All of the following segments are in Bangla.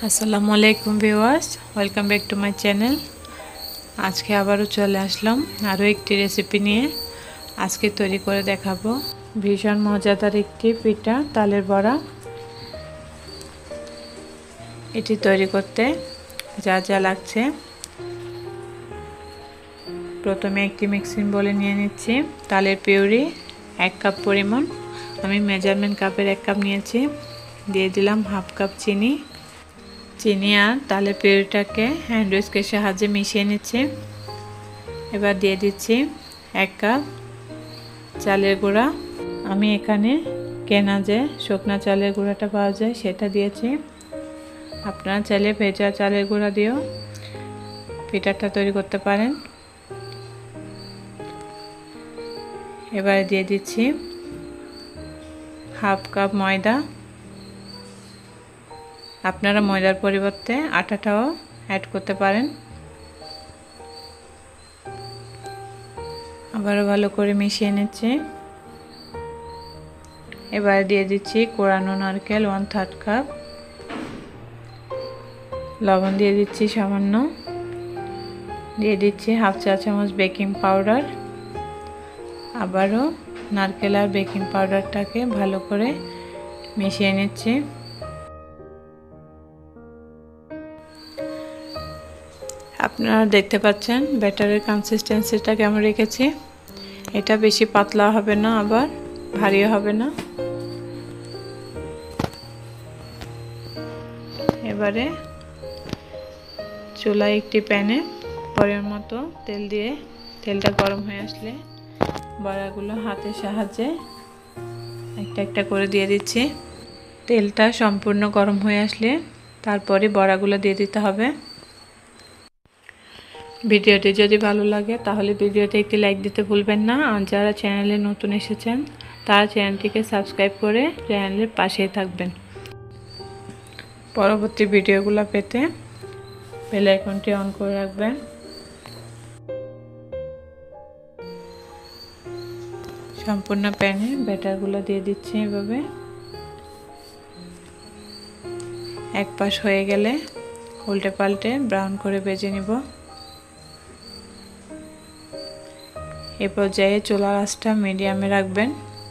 আসসালামু আলাইকুম viewers, welcome back to my channel. আজকে আবারও চলে আসলাম আরও একটি রেসিপি নিয়ে। আজকে তৈরি করে দেখাবো ভীষণ মজাদার একটি পিঠা, তালের বড়া। এটি তৈরি করতে যা যা লাগছে, প্রথমে একটি মিক্সিং বলে নিয়ে নিচ্ছি তালের পিউরি 1 কাপ পরিমাণ। আমি মেজারমেন্ট কাপের 1 কাপ নিয়েছি। দিয়ে দিলাম হাফ কাপ চিনি আর তালের পিউরিটাকে হ্যান্ড উইস্কের সাহায্যে মিশিয়ে নিচ্ছি। এবার দিয়ে দিচ্ছি 1 কাপ চালের গুঁড়া। আমি এখানে কেনা যে শুকনা চালের গুঁড়াটা পাওয়া যায় সেটা দিয়েছি। আপনারা চাইলে ভেজা চালের গুঁড়া দিয়েও পিঠাটা তৈরি করতে পারেন। এবারে দিয়ে দিচ্ছি হাফ কাপ ময়দা। আপনারা ময়দার পরিবর্তে আটাটাও অ্যাড করতে পারেন। আবারও ভালো করে মিশিয়ে নিচ্ছি। এবার দিয়ে দিচ্ছি কোরানো নারকেল 1/3 কাপ, লবণ দিয়ে দিচ্ছি সামান্য, দিয়ে দিচ্ছি হাফ চা চামচ বেকিং পাউডার। আবারও নারকেল আর বেকিং পাউডারটাকে ভালো করে মিশিয়ে নিচ্ছি। আপনারা দেখতে পাচ্ছেন ব্যাটারের কনসিস্টেন্সিটা কেমন রেখেছি। এটা বেশি পাতলা হবে না, আবার ভারীও হবে না। এবারে চুলায় একটি প্যানে পরিমাণ মতো তেল দিয়ে, তেলটা গরম হয়ে আসলে বড়াগুলো হাতের সাহায্যে একটা একটা করে দিয়ে দিচ্ছি। তেলটা সম্পূর্ণ গরম হয়ে আসলে তারপরে বড়াগুলো দিয়ে দিতে হবে। ভিডিওটি যদি ভালো লাগে তাহলে ভিডিওতে একটি লাইক দিতে ভুলবেন না। আর যারা চ্যানেলে নতুন এসেছেন তারা চ্যানেলটিকে সাবস্ক্রাইব করে চ্যানেলের পাশেই থাকবেন। পরবর্তী ভিডিওগুলো পেতে বেল আইকনটি অন করে রাখবেন। সম্পূর্ণ প্যানে ব্যাটারগুলো দিয়ে দিচ্ছি। এভাবে এক পাশ হয়ে গেলে উল্টে পাল্টে ব্রাউন করে ভেজে নিব। এ পর্যায়ে চুলার আঁচটা মিডিয়ামে রাখবেন।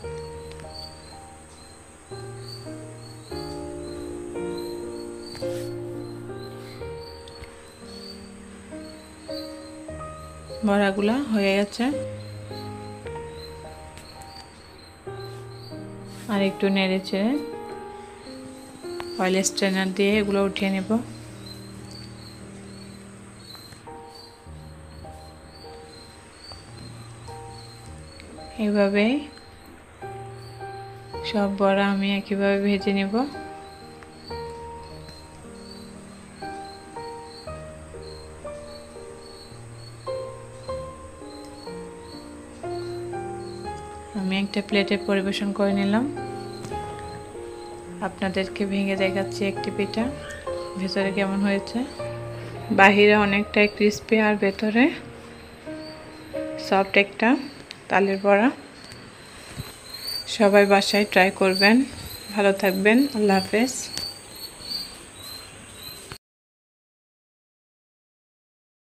বড়াগুলা হয়ে গেছে। আর একটু নেড়ে চেড়ে অয়েল স্ট্রেনার দিয়ে এগুলো উঠিয়ে নেব। এইভাবে সব বড়া আমি একইভাবে ভেজে নেব। আমি একটা প্লেটে পরিবেশন করে নিলাম। আপনাদেরকে ভেঙে দেখাচ্ছি একটি পিঠা ভেতরে কেমন হয়েছে। বাহিরে অনেকটাই ক্রিস্পি আর ভেতরে সফট একটা তালের বড়া। সবাই বাসায় ট্রাই করবেন। ভালো থাকবেন। আল্লাহ হাফেজ।